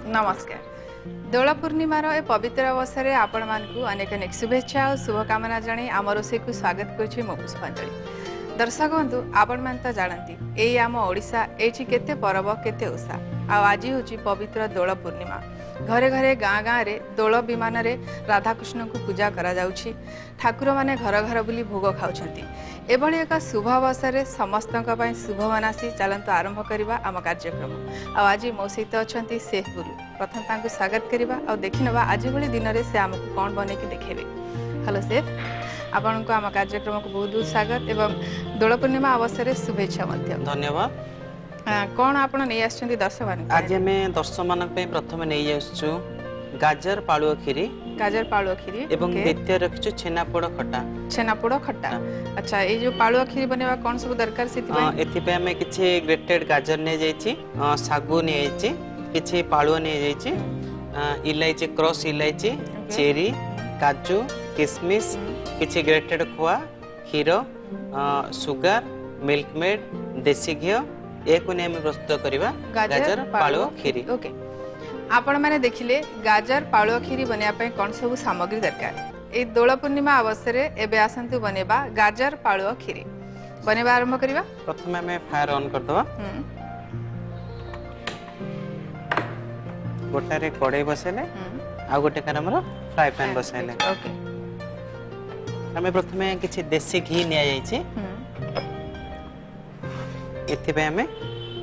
नमस्कार। दोल पूर्णिमार ए पवित्र अवसर में आपण मानकु अनेक अनेक शुभेच्छा और शुभकामना जणाई आम रोषे को स्वागत करुछि मो पुष्पांजलि। दर्शक बंधु आपण मान तो जानती एई आम ओडिशा एठी केते पर्व केते ओषा आज हूँ पवित्र दोल पूर्णिमा। घरे घरे गाँ गाँ रे दोल विमान रे राधाकृष्ण को पूजा करा जाउछि। ठाकुर माने घर घर बुली भोग खाउछंती। एभली एक शुभ अवसर में समस्त शुभ मनासी चलतु आरंभ करवा आम कार्यक्रम। आज मो सहित अच्छा शेफ गुरु प्रथम तांको स्वागत करवा और देखि नवा आज भली दिन में से आमको कौन बनैकी देखेबे। हेलो शेफ, आपण को आम कार्यक्रम को बहुत बहुत स्वागत एवं दोल पूर्णिमा अवसर में शुभेच्छा। धन्यवाद। कौन आपण नहीं आछंती दर्शक मान? आज हमें दर्शक मान प्रथम नहीं आसछु गाजर पालुआ खीरी। गाजर पालुआ खीरी एवं द्वितीय रखछु छेनापोड़ खट्टा। छेनापोड़ खट्टा। अच्छा, ये जो पालुआ खीरी बनेवा कौन सब दरकार एथि पे हमें किछि ग्रेटेड गाजर ने जाइछि, सागु ने जाइछि, किछि पालुआ ने जाइछि, इलायची क्रॉस इलायची, चेरी, काजू, किशमिश, किछि ग्रेटेड खोआ, खीर, सुगर, मिल्क मेड, देसी घी एको ने हमें प्रस्तुत करबा गाजर पालुआ खीरी। ओके, आपण माने देखिले गाजर पालुआ खीरी बनिया पय कोन सब सामग्री दरकार। ए दोल पूर्णिमा अवसर एबे आसंतु बनेबा गाजर पालुआ खीरी। बनेबा आरंभ करबा। प्रथम हमें फायर ऑन कर दवा। गोटा रे कड़ाई बसेले आ गोटे कर हमर फ्राई पैन बसेले। ओके, हमें प्रथम किछि देसी घी निया जाइछि। एथि पे हमें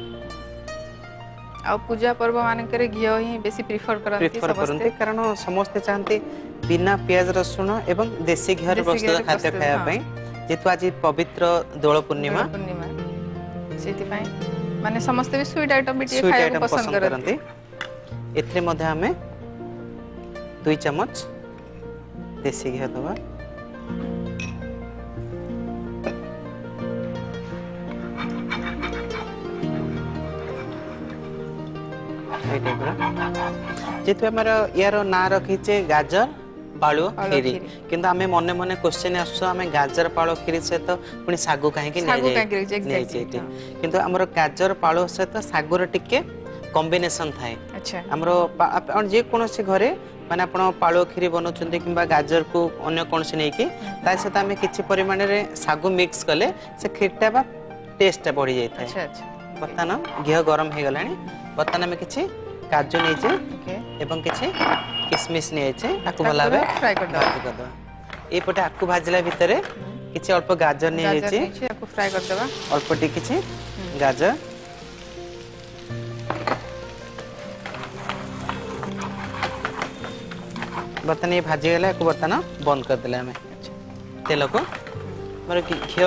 आ पूजा पर्व मानकर घी ही बेसी प्रिफर करते कारण समस्ते चाहते बिना प्याज रसुण एवं देसी घी प्रस्तुत खाद्य खाया पई। जेतु आज पवित्र दोल पूर्णिमा माने समस्ते भी स्वीट आइटम भी खाया पसंद करते। एथरे मध्ये हमें 2 चम्मच देसी घी दवा। जेतु हमर यार ना रखीचे गाजर पालुआ खीरी, किंतु हमें मने मने क्वेश्चन आसो हमें गाजर पालुआ खीरी से तो पुनी सागु काहे कि नै जाय किंतु हमर गाजर पालुआ से तो सागुर टिके कॉम्बिनेशन थाए। अच्छा, हमर जे कोनोसी घरे माने आपण पालुआ खीरी बनौचंती किंबा गाजर को अन्य कोनसी नै कि ता से हमें किछि परिमाण रे सागु मिक्स कले से खीरटा बा टेस्ट बढ़ी जाय थाए। अच्छा अच्छा, बर्तन घी गरम हे गलानी। बर्तन में किछि काजू नै छै एवं किछि किशमिश नै छै, आकु भलाबे फ्राई कर दो। ए पटे आकु भाजला भितरे किछि अल्प गाजर नै छै, आकु फ्राई कर देबा। अल्प टी किछि गाजर बर्तन ये भाजी गला को बर्तन बंद कर देले हमें। तेल को माने घी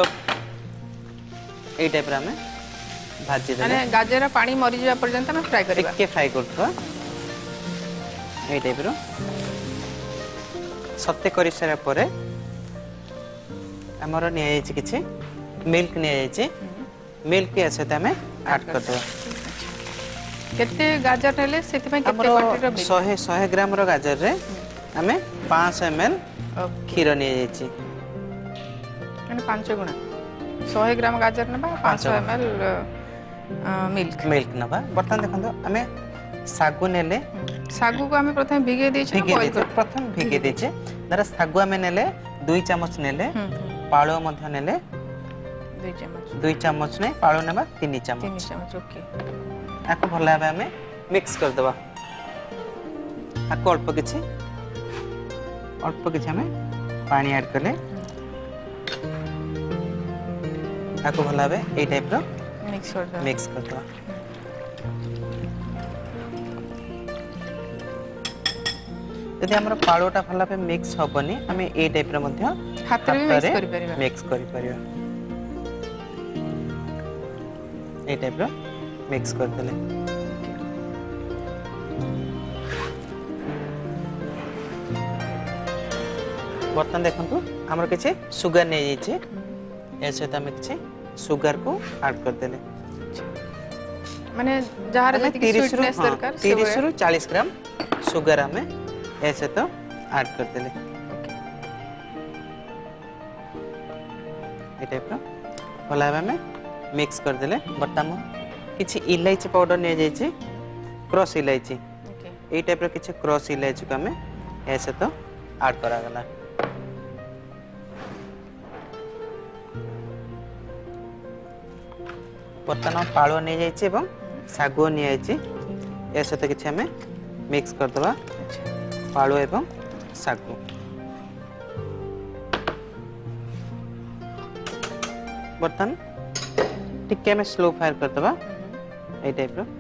ए टाइप रा हमें भाजी देले माने गाजर पानी मरि जा पर्यंत हम फ्राई करबा। के फ्राई करथवा ए टाइप रो सत्ते करि सारा परे हमर ने आइ छै किछि मिल्क ने आइ छै। मिल्क के साथ हमें ऐड कर दो। केते गाजर हेले सेति में केते क्वांटिटी रो 100 ग्राम रो गाजर रे हमें 500 ml खीर ने आइ छै। माने 5 गुना 100 ग्राम गाजर नबा 500 ml मिल्क नबा। बर्तन देखंतो हमें सागु नेले। सागु को हमें प्रथम भिगे दै छै, प्रथम भिगे दै छै। दरा सागु हमें नेले 2 चम्मच नेले, पालो मध्य नेले 2 चम्मच नै पालो नेबा 3 चम्मच। ओके, आको भला भाबे हमें मिक्स कर देबा। आको अल्प किछि हमें पानी ऐड करले आको भला भाबे ए टाइप रो मिक्स कर दो। यदि हमर पालोटा भला पे मिक्स होबनी हमें ए टाइप रो मध्य हाथ रे मिक्स करि परियो। ए टाइप रो मिक्स कर देले। बर्तन देखंतु हमर किछि सुगर नै जाय छै। ऐसे त हमें किछि सुगर को ऐड कर देले। माने जहार जति स्वीटनेस दरकार 30 रु 40 ग्राम सुगर हमें ऐसे तो ऐड कर देले। ए टाइप रो भला हमें मिक्स कर देले। बर्तन किछि इलायची पाउडर ने जाय छै, क्रॉस इलायची यही टाइप किसी क्रॉस इलायची को आम ए सहित ऐड करागला। बर्तमान पालुआ नहीं जाइए शागुआ नहीं जाइए ए सहित किसी आम मिक्स करदे पालुआ एवं शागु। बर्तमान टिके में स्लो फायर करदे ए टाइप रो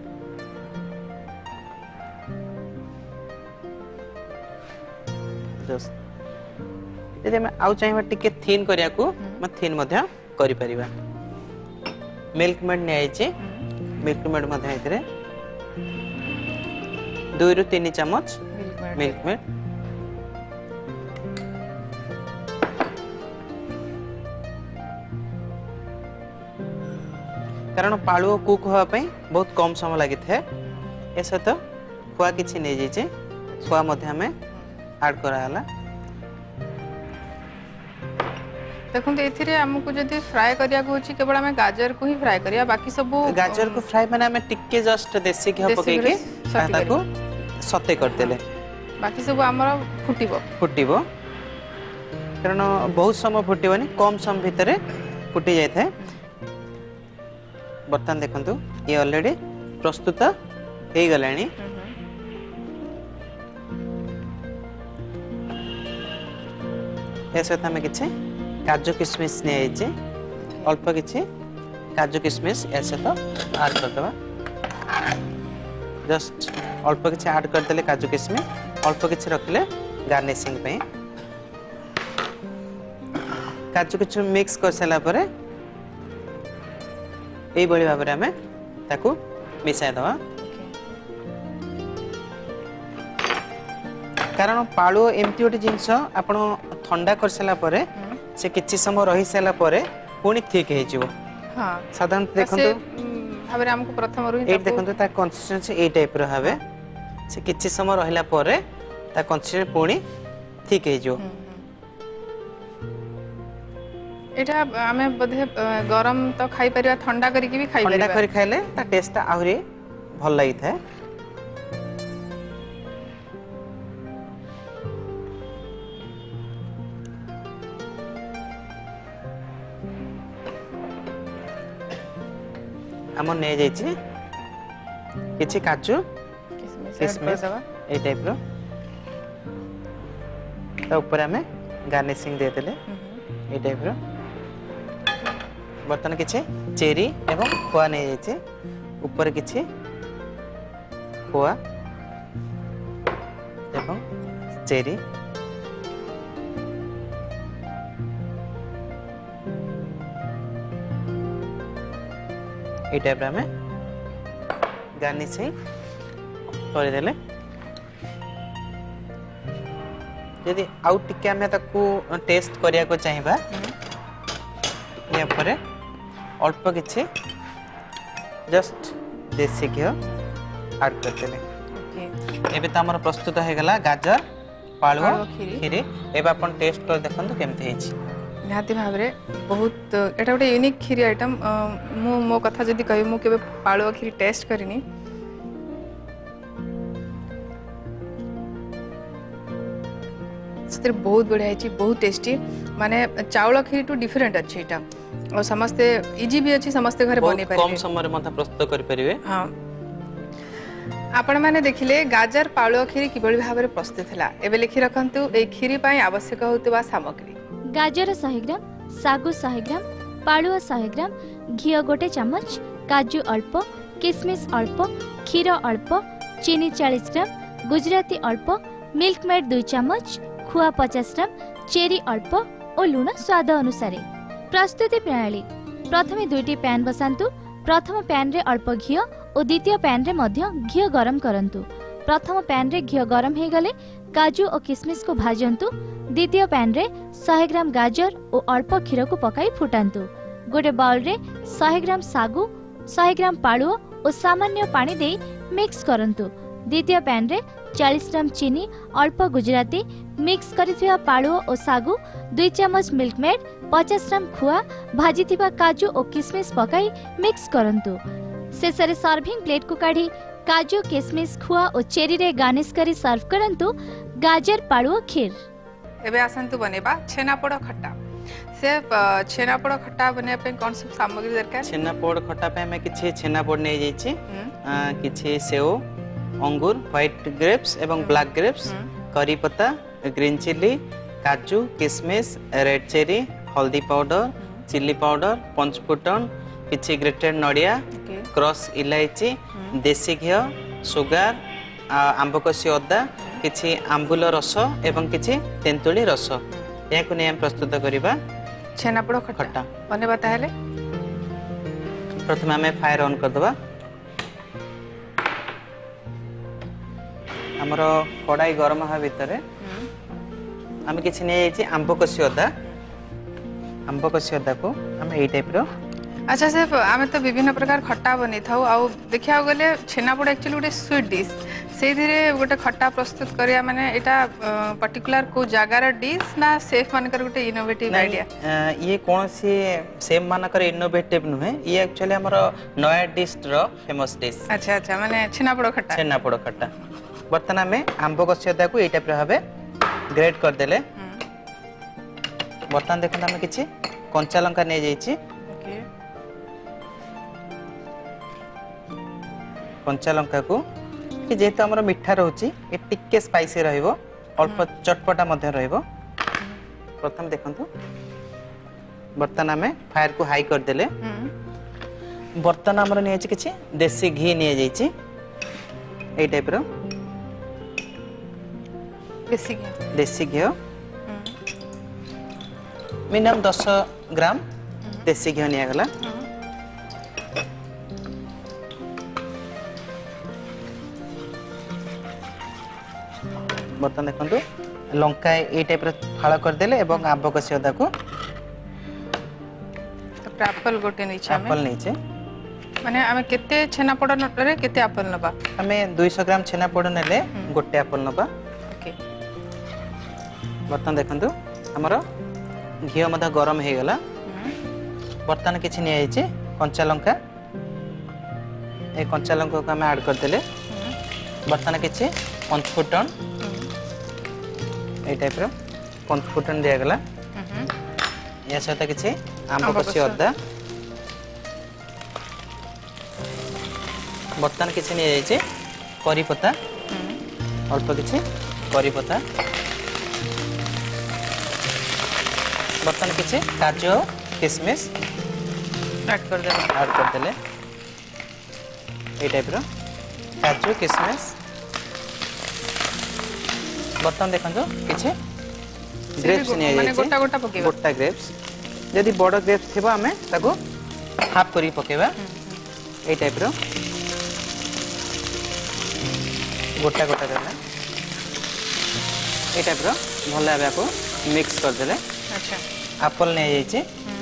जस्ट यदि मैं आउ चाहिए टिके थिन करिया को मैं थिन मध्य करि परिबा। मिल्क मेड ने आइचे मिल्क मेड मध्य इतरे 2 रु 3 चम्मच मिल्क मेड कारण पालुओ कुक होगा बहुत कम समय लगी था। ए सहित खुआ किसी नहीं जाइए खुआ ऐड कराला। देखो ये आमको जब फ्राए करिया केवल आम गाजर को ही फ्राए करिया बाकी सब गाजर को फ्राए माने आम टिके जस्ट देसी घी पकईके सते करदेले बाकी सब आमर फुटिबो कारण बहुत समय फुटबनी कम समय भितर फुटी जाए था। बर्तमान देखंतु ये ऑलरेडी प्रस्तुत हो गलानी। सहित आम कि काजू किशमिश नहीं अल्प कि काजू किशमिश ए सहित ऐड करदे जस्ट अल्प कि ऐड करदे काजू किशमिश अल्प कि रखिले गार्निशिंग पे काजू किशमिश मिक्स कर सारा पर यही भाव में आम ताकू मिसाई दवा कारण पालुओ एमती गोटे जिनस आप ठंडा कर सारा पर से किछि समय रही सारा पर पुणी ठीक हो साधारणतः देखो हमको प्रथम देखो कंसिस्टेंसी ए टाइप रहा से किछि समय रहिला पर ता कंसिस्टेंसी पुणी ठीक हो एटा आमे बधे गरम तो खाई परिया ठंडा करके भी खाई परिया ठंडा कर खाइले ता टेस्ट आहुरी भल लागि था। हम ने जाइछि किछि काजू किशमिश ए टाइप रो ता ऊपर हमें गार्निशिंग दे देले ए टाइप रो। बर्तमान किछि चेरी एवं खोआ नहीं जाइए ऊपर किछि खोआ एवं चेरी ये टाइप में गार्निशिंग कर देले। यदि आउ टिके आमे ताकू टेस्ट करिया को चाहिबा या परे अल्प किछि जस्ट देसी घी ऐड कर देले। एबे त हमर प्रस्तुत हो गला गाजर पालुआ खीरी। एबे अपन टेस्ट कर देखंतु केमते हेछि। निहाती भाव रे बहुत एटा गोटे यूनिक खीरी आइटम मो कथा जदि कहि मु केबे पालुआ खीरी टेस्ट करिनी से बहुत बढ़िया है बहुत टेस्टी माने चावल खीरी टू डिफरेंट अच्छी एटा और समस्ते इजी भी अच्छी समस्ते घर बने पारे कम समय रे मथा प्रस्तुत कर परिवे। हां आपण माने देखिले गाजर पालुआ खीरी किबळी भाव रे प्रस्तुत हला। एबे लिखि रखंतु ए खीरी पई आवश्यक होतबा सामग्री गाजर 100 ग्राम सागु 100 ग्राम पालुआ 100 ग्राम घी 1 चम्मच काजू अल्प किशमिश अल्प क्षीर अल्प चीनी 40 ग्राम गुजराती अल्प मिल्क मेड 2 चम्मच खुआ 50 ग्राम चेरी अल्प और लुण स्वाद अनुसार। प्रस्तुति प्रणाली प्रथमे 2टी पैन बसांतु। प्रथम पैन रे अल्प घी और द्वितीय पैन रे मध्य घी गरम करंतु। प्रथम पैन रे घी गरम हे गले काजू और किशमिश को भाजंतु। द्वितीय पैन रे 100 ग्राम गाजर और अल्प क्षीर को पकाई फुटांतु। गोटे बाउल रे 100 ग्राम सागु 100 ग्राम पालुआ और सामान्य पानी दे मिक्स करंतु। द्वितीय पैन रे 40 ग्राम चीनी अल्प गुजराती मिक्स करिथिबा पालुआ और सागु 2 चम्मच मिल्क मेड 50 ग्राम खुआ भाजीथिबा काजू और किशमिश पकाई मिक्स करंतु। शेषरे सर्विंग प्लेट को काढ़ी काजू किशमिश खुआ और चेरी रे गार्निश करी सर्व करंतु गाजर पाड़ुआ खीर। एबे आसंतु बनेबा छेनापोड़ खट्टा। से छेनापोड़ खट्टा बने पे कौन सब सामग्री दरकार? छेनापोड़ खट्टा पे हमें किछि छेनापोड़ नै जाइछि, किछि सेव, अंगूर, व्हाइट ग्रेप्स एवं ब्लैक ग्रेप्स, करी पत्ता, ग्रीन चिली, काजू, किशमिश, रेड चेरी, हल्दी पाउडर, चिली पाउडर, पंचफुटन, किछि ग्रेटेड नडिया, क्रॉस इलायची, देसी घी, सुगार, आंबकसी अदा, किछि आंबुल रस एवं किछि तेंतुली रस याकु नै हम प्रस्तुत करिबा छेनापोड़ खट्टा बनेबा। ताहेले प्रथम हमें फायर ऑन कर दबा। हमरो कड़ाई गरम हा भितरे हम किछि नै जाइछि आंबकसी अदा को हम एई टाइप रो। अच्छा सेफ आमे तो विभिन्न प्रकार खट्टा बनी थाउ आ देखिया गले छेनापोड़ एक्चुअली गोटे स्वीट डिश से धीरे गोटे खट्टा प्रस्तुत करिया माने एटा पर्टिकुलर को जगार डिश ना सेफ मानकर गोटे इनोवेटिव आइडिया? ये कौन सी सेम मानकर इनोवेटिव नुहे, ये एक्चुअली हमरो नया डिश रो फेमस डिश। अच्छा अच्छा माने छेनापोड़ खट्टा। बर्तन में आंबकसी अदा को एई टाइप रो हबे ग्रेट कर देले। बर्तन देखन हम किछि कंचा लंका नै जाइछि। कंचा लंका को कि जेहेतु हमर मिठा रहउची ए टिक्के स्पाइसी रहइबो, अल्प चटपटा मध्य रहइबो। प्रथम देखंतु बर्तन में फायर को हाई कर देले। बर्तन हमर नै अछि किछि देसी घी नै जाइछि एई टाइप रो देसी घी मिनिमम 10 ग्राम देसी घी निया गला। बर्तन देखंतु लंका ए टाइप रो फाळ कर देले एवं आंबकसी अदा को एप्पल गोटे नीचे एप्पल नीचे माने हमें केते छेनापोड़ नटरे केते एप्पल नबा? हमें 200 ग्राम छेनापोड़ नेले गोटे एप्पल नबा। ओके बर्तन देखंतु हमर घी मधा गरम हे गला। बर्तन किछि नै आइछि कंचा लंका, ए कंचा लंका को हम ऐड कर देले। बर्तन किछि पंचफुटन ए टाइप रो पंचफुटन दिया गला। या सहित किछि आंबकसी अदा। बर्तन किछि नै आइछि करी पत्ता, अल्प किछि करी पत्ता। बर्तन किछि काजू किशमिश ऐड कर देले। ए टाइप रो काजू किशमिश। बर्तन देखंतु किछि ग्रेप्स नै माने जाइछि, गोटा पकेबा। गोटा ग्रेप्स यदि बड़ ग्रेप्स थिबा हमें ताको हाफ करी पकेबा। ए टाइप रो गोटा करना ए टाइप रो भल भाबे को मिक्स कर देले। अच्छा एप्पल नै जाइछि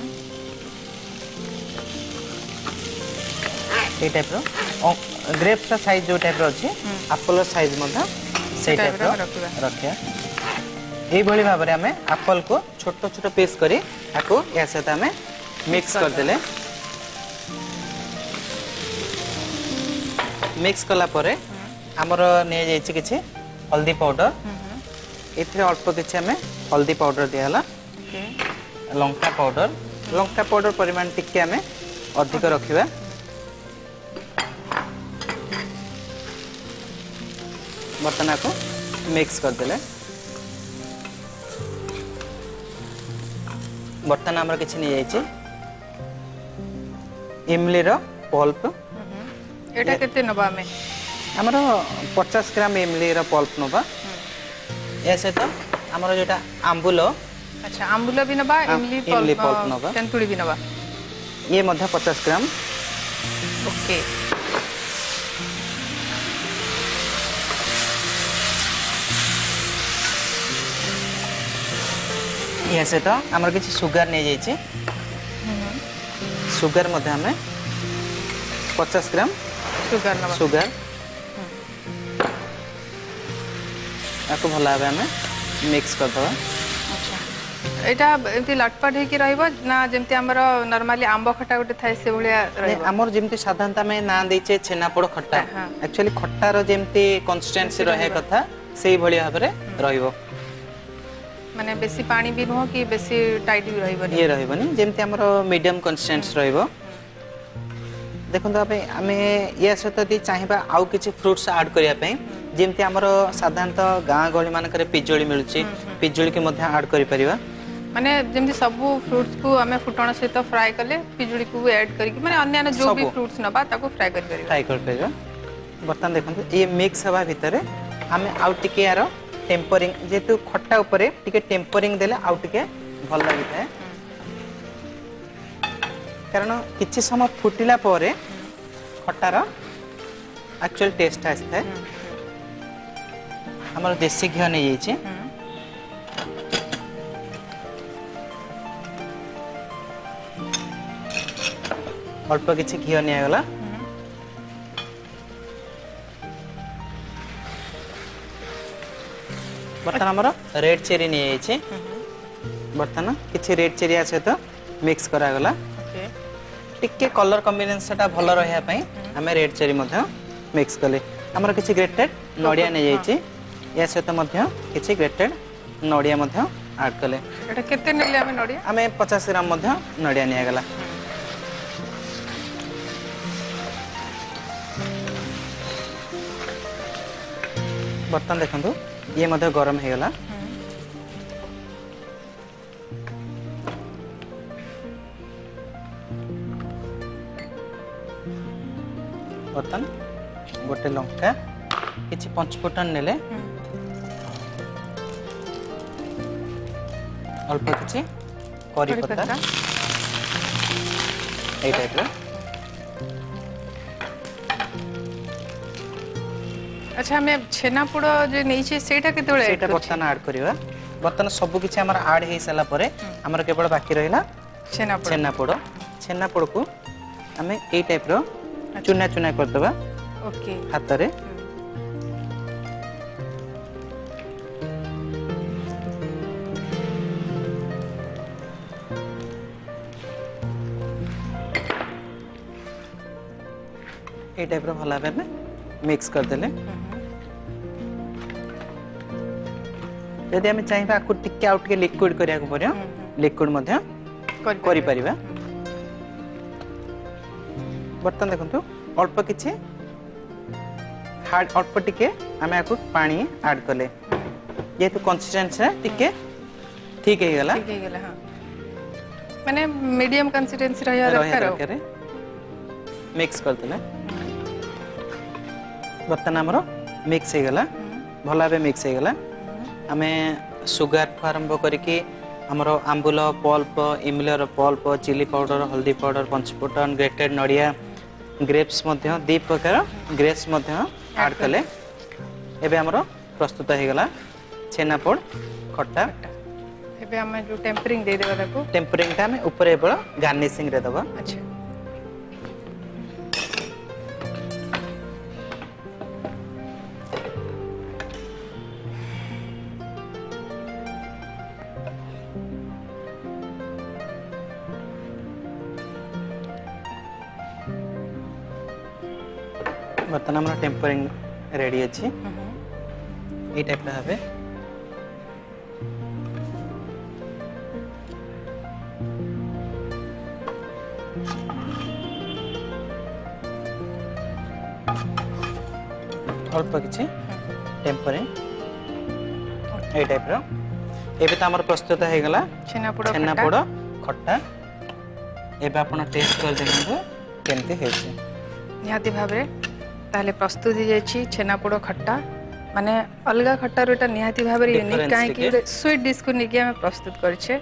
ए टाइप रो ग्रेप्स का साइज जो टाइप रो अछि एप्पल साइज मधा से टाइप रो रखिया। ए भली भाबे हमें एप्पल को छोट छोट पीस करी आको या सहित हमें मिक्स कर देले। मिक्स कला परे हमर नै जाइछि किछि हल्दी पाउडर। एथिरे अल्प किछि हमें हल्दी पाउडर दियाला। लंका पाउडर परिमाण टिके हमें अधिक रखिबा। बर्तन को मिक्स कर देले। बर्तन हमर किछि नै जाइछि इमली रो पल्प। एटा केते नबा हमें? हमर 50 ग्राम इमली रो पल्प नबा। ऐसे तो हमर जेटा आंबुल। अच्छा आंबुल भी नबा, इमली पल्प नबा, तेंतुली भी नबा। ये मध्य 50 ग्राम। ओके ये से तो हमर किछि सुगर नै जाइछि। सुगर मध्य हमें 50 ग्राम सुगर आपको भला भाबे हमें मिक्स कर दवा। अच्छा एटा एमती लटपट हेकी रहइबो ना जेमती हमर नॉर्मली आंबो खट्टा गोटे थाए से भलिया रहइबो हमर जेमती साधारणतः में ना दैचे छेनापोड़ खट्टा एक्चुअली खट्टा रो जेमती कंसिस्टेंसी रहे कथा सेही भलिया भाबरे रहइबो माने बेसी पानी भी नो कि बेसी टाइट भी रहइबो ये रहइबोनी जेमती हमर मीडियम कंसिस्टेंसी रहइबो देखो तो आम या सहित यदि चाहिए आउ किसी फ्रुट्स ऐड करने जमती आम साधारणतः गाँ गहली मानक पिजुली मिलूँ पिजुली की ऐड कर माने जमती सब फ्रुट्स को आम फुटण सहित फ्राए कले पिजुली को ऐड करके माने अन्य जो भी फ्रुट्स नबा ताको फ्राए कर परिबा फ्राए कर परिबा बर्तमान देखंतु ये मिक्स हवा भितर आम आउ टिके यार टेम्परिंग जेतु खट्टा ऊपर टिके टेम्परिंग देले आउ टिके भल लागि थाए कारण किछि समय फुटिला परे खट्टार एक्चुअल टेस्ट आसता है हमर देसी घी नहीं जाइए अल्प किछि घी नहीं आगला बर्तमान हमर रेड चेरी नहीं जाइए बर्तमान किछि रेड चेरी आसे तो मिक्स करा गला टिके कलर कॉम्बिनेशन भल रहा आम रेड चेरी मिक्स कले आमर किसी ग्रेटेड नड़िया नहीं जाइए या सहित किसी ग्रेटेड नड़िया ऐड कले केते नेले आमे नड़िया आमे 50 ग्राम नड़िया निया गला बर्तन देखंतु ये गरम हो गला बर्तन गोटे लंका किछि पंचफुटन नेले अल्प किछि करी पत्ता ए टाइप रो अच्छा हमें छेना पोड़ जे नै छै सेटा केतोले सेटा बर्तन ऐड करबा बर्तन सब किछि हमर ऐड हे सला परे हमर केवल बाकी रहिला छेना पोड़ को हमें ए टाइप रो चुना चुना कर दबा ओके हाथ रे ए टाइप रो भला भाबे मिक्स कर देले यदि हम चाहिबा आकु टिके आउट के लिक्विड करिया को पड़ियो लिक्विड मध्य करि परिबा बर्तन देखंतु अल्प किछि हार्ड अल्प टिके आमे आकु पानी ऐड कले ये तो कंसिस्टेंसी टिके ठीक हे गला हां माने मीडियम कंसिस्टेंसी रहया दरकार मिक्स कर देले बर्तन हमरो मिक्स हे गला भला बे मिक्स हे गला आमे सुगर आरंभ करके हमरो आंबुल पल्प इमलीर पल्प चिली पाउडर हल्दी पाउडर पंचफुटन ग्रेटेड नड़िया ग्रेप्स मध्य दी प्रकार ग्रेप्स मध्य ऐड कले एबे हमरो प्रस्तुत हे गला छेनापोड़ खट्टा एबे हम जो टेम्परिंग दे देबा ताको टेम्परिंग ता हमें ऊपर एबळ गार्निशिंग रे दबा अच्छा बर्तन हमरा टेम्परिंग रेडी अछि ए टाइप रा हबे अल्प किछि टेम्परिंग ए टाइप रा एबे त हमर प्रस्तुत हे गला छेनापोड़ खट्टा एबे आपण टेस्ट कर देखंतु केमते हे छै निहाती भाबरे ताले प्रस्तुत हो जाइए छेनापोड़ खट्टा माने अलग खट्टा रोटा निहाती भाबरे यूनिक काहे कि स्वीट डिश को निके हम प्रस्तुत करछे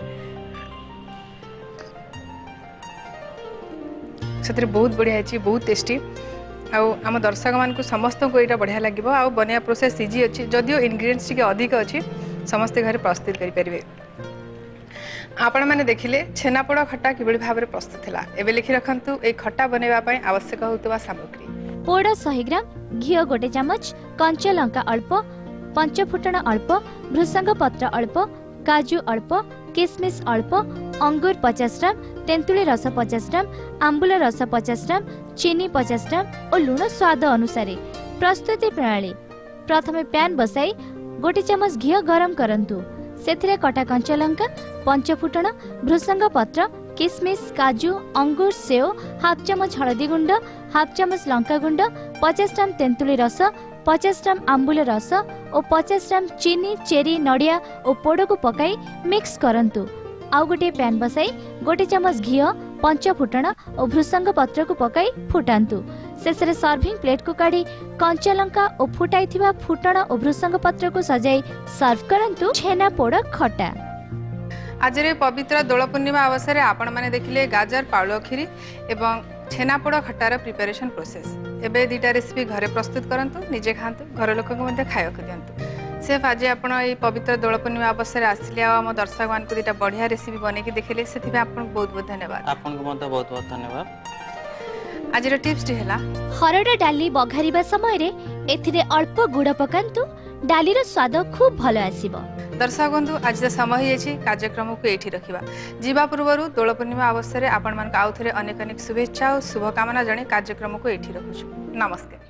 सतरे बहुत बढ़िया है बहुत टेस्टी आम दर्शक मान को समस्त को यहाँ बढ़िया लगे आ बनया प्रोसेस इजी अच्छी जदियो इनग्रेडिएंट्स टी अधिक अच्छी समस्ते घर प्रस्तुत करेंगे आपण मैंने देखिले छेनापोड़ खट्टा किभली भाव में प्रस्तुत है एवं लिखि रखु ये खट्टा बनवाई आवश्यक होता सामग्री पोड़ 100 ग्राम घी गोटे चामच कंचा लंका अल्प पंचफुटण अल्प भृसंग पत्र अल्प काजू अल्प किसमिस अल्प, अंगूर 50 ग्राम, तेंतुली रस 50 ग्राम, आंबुल रस 50 ग्राम, चीनी 50 ग्राम और लुण स्वाद अनुसार। प्रस्तुति प्रणाली: प्रथमे पैन बसाई 1 चमच घी गरम करंतु। सेथिरे कटा कंचा लंका, पंचफुटण, भृसंग पत्र, किसमिस, काजू, अंगूर, सेव, हाफ चमच हळदी गुंड, हाफ चमच लंका गुंड, 50 ग्राम तेंतुली रस, 50 ग्राम आंबुल रस और 50 ग्राम चीनी, चेरी, नड़िया और पोड़ को पकाई मिक्स करंतु। आउ गोटे पैन बसाई 1 चमच घी, पंचफुटण और भृसंग पत्र को पकाई फुटांतु। शेषे सर्विंग प्लेट को काढ़ी कंचा लंका और फुटाई फुटण और भृसंग पत्र को सजाई सर्व करंतु। छेना पोड़ खटा। आज पवित्र दोल पूर्णिमा अवसर आपण मैंने देखिले गाजर पालुआ खीरी एवं छेनापोड़ खटार प्रिपेरेशन प्रोसेस। एबे दीटा रेसिपी घरे प्रस्तुत करंतु, निजे खांतु, घर लोक खाइक दिंतु। सेफ आज आपण ये पवित्र दोल पूर्णिमा अवसर आसिले आम दर्शक मान दीटा बढ़िया रेसिपी बनैकी देखिले, से आपको बहुत बहुत धन्यवाद। आपको बहुत बहुत धन्यवाद। आज टिप्स है हरड़ डाली बघारिबा समय रे एथिरे अल्प गुड़ पकांतु, डालीर स्वाद खूब भल आसीबो। दर्शक बंधु आज समय हो कार्यक्रम को ये रखा जीवा पूर्व दोल पूर्णिमा अवसर आपण मान आउ थे अनेक अनेक शुभेच्छा और शुभकामना जणे कार्यक्रम को ये रखुछु। नमस्कार।